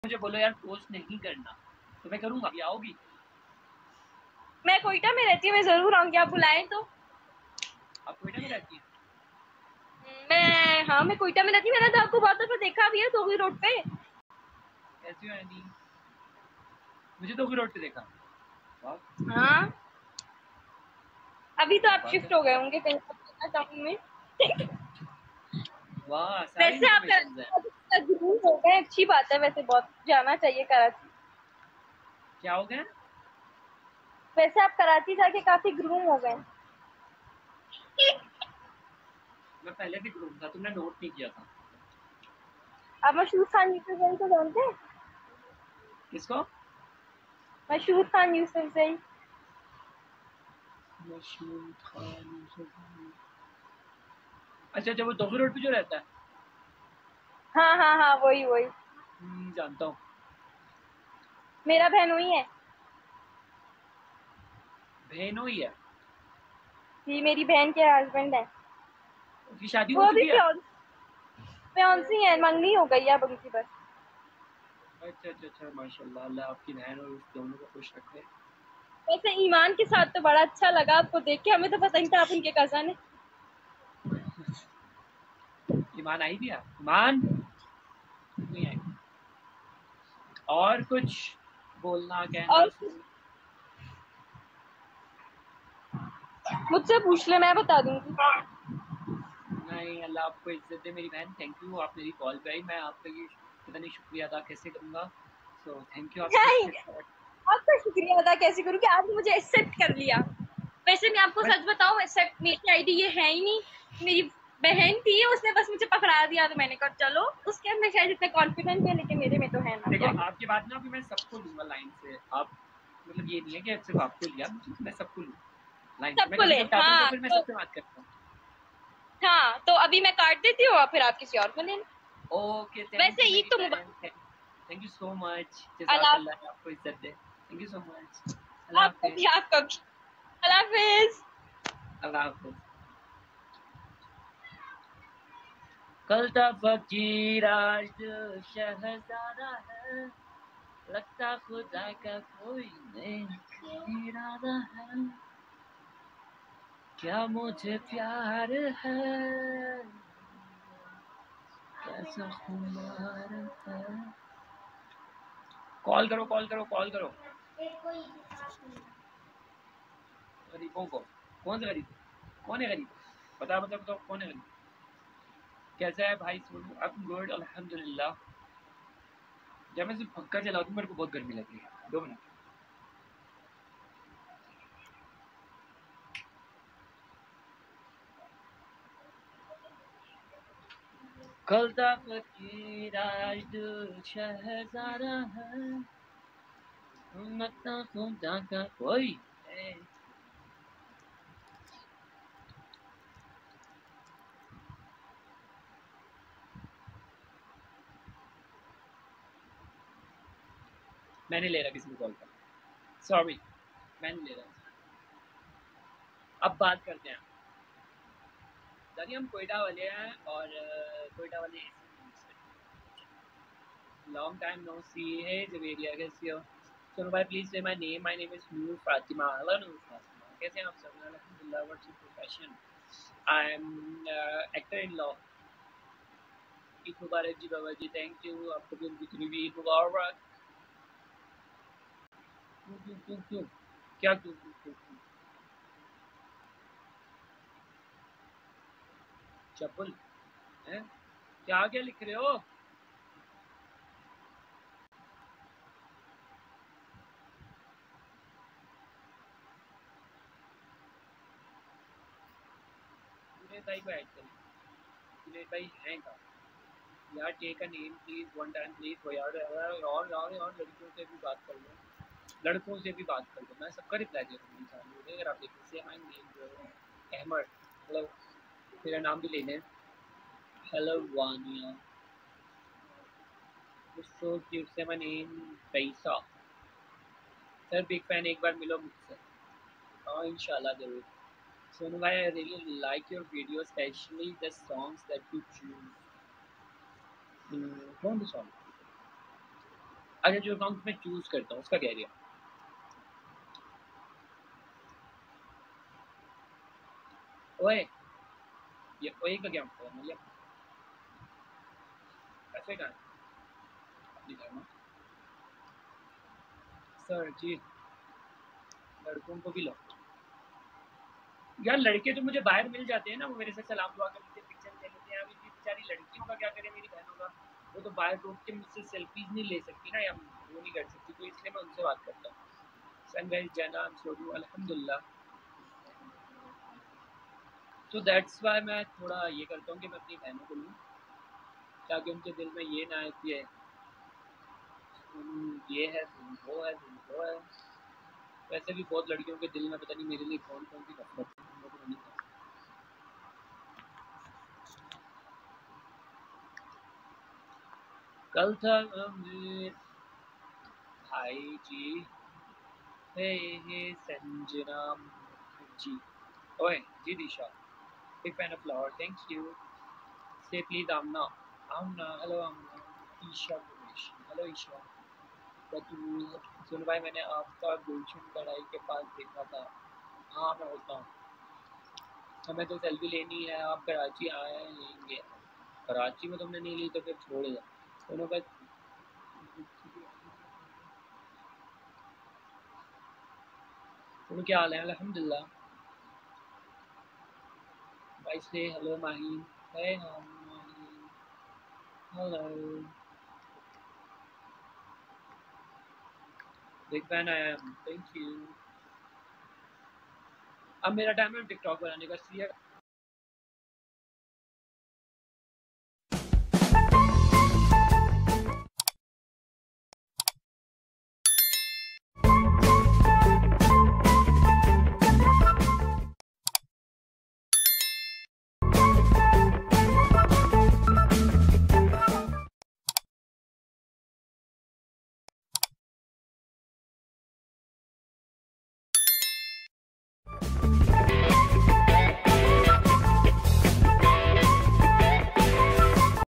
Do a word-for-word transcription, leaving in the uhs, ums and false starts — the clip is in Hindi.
मुझे बोलो यार पोस्ट नहीं करना तो मैं करूँगा। अभी आओगी? मैं कोयटा में रहती हूँ, मैं जरूर आऊंगी, आप बुलाएं तो। आप कोयटा में रहती हैं? मैं हाँ मैं कोयटा में रहती हूँ, मैंने तो आपको बहुत दफा देखा भी है दोगी रोड पे। कैसी हो एनी? मुझे दोगी रोड पे देखा। हाँ अभी तो आप बात है। शिफ्ट हो गए होंगे कहीं टाउन में। वाह सारी वैसे आप इन्फॉर्मेशन है। कराची हो गए, अच्छी बात है, वैसे बहुत जाना चाहिए कराची। क्या हो गया? वैसे आप कराची जाके काफी ग्रूम हो गए। मैं पहले भी ग्रूम था, तुमने नोट नहीं किया था। आप मशहूर खान यूसुफजई को जानते हैं? किसको? मशहूर खान यूसुफजई। मशहूर खान। अच्छा अच्छा, वो दोगी रोड पे जो रहता है। हाँ हाँ हाँ वही वही। हम्म, जानता हूँ। मेरा बहन वही है। बहनों ही है? जी मेरी बहन के हस्बैंड है। उसकी शादी वो हो अभी चुकी है? फ्योंसी है, मंगनी हो गई है अब उनकी बस। अच्छा अच्छा अच्छा, माशाल्लाह, अल्लाह आपकी बहन और उस दोनों को खुश रखे। वैसे ईमान के साथ तो बड़ा अच्छा लगा आपको देख के, हमें तो पता नहीं था आप उनके कजन है। ईमान आई दिया? ईमान नहीं आई। और कुछ बोलना कहना? और मुझसे पूछ ले, मैं बता दूंगी। नहीं, अल्लाह आपको इज्जत दे मेरी बहन। थैंक यू, आप मेरी कॉल पे आई। मैं आपका ये पता नहीं शुक्रिया अदा कैसे करूँगा। सो थैंक यू नहीं आपका। आपका शुक्रिया अदा कैसे करूँ कि आपने मुझे एक्सेप्ट कर लिया। वैसे मैं आपको सच बताऊं, एक्सेप्ट मेरी आईडी ये है ही नहीं। मेरी बहन थी, उसने बस मुझे पकड़ा दिया, तो मैंने कहा चलो, उसके अंदर शायद इतना कॉन्फिडेंस है, लेकिन मेरे में तो है ना। देखो आपकी बात ना, अभी मैं सबको लूंगा लाइन से। आप मतलब ये नहीं है कि सिर्फ आपको लिया, मैं सबको लूँ लाइन से। मैं सबको कभी ले, उठाता हूँ तो हाँ फिर मैं तो सबसे बात करता हूँ। हाँ तो अभी मैं काट देती हूँ, फिर आप किसी और को ले। ओके, थैंक वैसे यू ईद मेरी तो बहन। मुबारक। Thank you so much. Allah जज़ाकल्लाह, आपको इज्जत दे। Thank you so much. Allah आपको हाफिज। भी, आपको भी। अल्लाह हाफिज। अल्लाह हाफिज। कल तक फकीर आज शहजादा है, लगता खुदा का कोई नहीं इरादा है। क्या मुझे प्यार है, कैसा खुमार है। कॉल करो कॉल करो कॉल करो गरीबों को। कौन से गरीब? कौन है गरीब? बता बता बताओ कौन है गरीब? कैसा है भाई सोनू? अब गुड अल्हम्दुलिल्लाह। जब मैं सिर्फ पक्का चलाती हूँ मेरे को बहुत गर्मी लग रही है। दो मिनट। कल दा फकीर आज शहजादा है, लगता खुदा का कोई है। मैंने ले रहा किसी को कॉल पर, सॉरी, मैंने ले रहा। अब बात करते हैं। दादी हम कोयटा वाले हैं और कोयटा वाले लॉन्ग टाइम नो सी है जवेरिया। कैसे हो? सोनू भाई please say my name. My name is Noor Fatima. Hello Noor Fatima, कैसे हैं आप सब? अल्हम्दुलिल्लाह। What's your profession? I am actor in law. Eid मुबारक जी बाबा जी। थैंक यू, आपको भी उनकी भी ईद मुबारक। क्यों क्यों क्यों क्यों क्या क्यों क्यों क्यों क्यों? चप्पल है? क्या क्या लिख रहे हो? जुनेद भाई को ऐड करें। जुनेद भाई हैं कहाँ यार? Take a name please one time please. वो यार यार और यार यार लड़कियों से भी बात कर लो, लड़कों से भी बात कर लो। मैं सबका रिप्लाई दे रहा हूँ इंसान मुझे। अगर आप देखिए से माय नेम अहमद, हेलो, मेरा नाम भी ले लें। Hello Vania, so cute. Say my name पैसा। सर बिग फैन, एक बार मिलो मुझसे। हाँ इंशाल्लाह जरूर। सोनू भाई I really like your video specially the songs that you choose. कौन सा सॉन्ग? अच्छा जो अकाउंट मैं चूज करता हूँ उसका कह रही है। ओए ये ओए का क्या मतलब है? ये ऐसे का अपनी करना सर जी लड़कों को भी लो यार। लड़के तो मुझे बाहर मिल जाते हैं ना, वो मेरे से सलाम दुआ कर लेते हैं, पिक्चर ले लेते हैं। अभी बेचारी लड़कियों का क्या करें मेरी बहनों का, वो तो बाहर रोक के मुझसे सेल्फीज नहीं ले सकती ना, या वो नहीं कर सकती, तो इसलिए मैं उनसे बात करता हूँ। सनराइज जाना छोड़ू अल्हम्दुलिल्लाह। तो दैट्स वाई मैं थोड़ा ये करता हूँ कि मैं अपनी बहनों को लूँ, ताकि उनके दिल में ये ना आए कि ये है वो है वो है। वैसे भी बहुत लड़कियों के दिल में पता नहीं मेरे लिए कौन कौन सी नफरत है। कल था भाई जी हे हे संजना जी। ओए जी Disha big fan of flower, thank you. Say please Amna. Amna, hello Amna. Isha Guresh, hello Isha. Batool सुन भाई मैंने आपका गुलशन कढ़ाई के पास देखा था। हाँ मैं होता हूँ, हमें तो सेल्फी लेनी है, आप कराची आए लेंगे। कराची में तुमने नहीं ली तो फिर छोड़ दो दोनों का। तुम क्या हाल है? अल्हम्दुलिल्लाह भाई। से हेलो माहीन है हम Maheen hello big fan I am, thank you. अब मेरा टाइम है टिकटॉक बनाने का। सी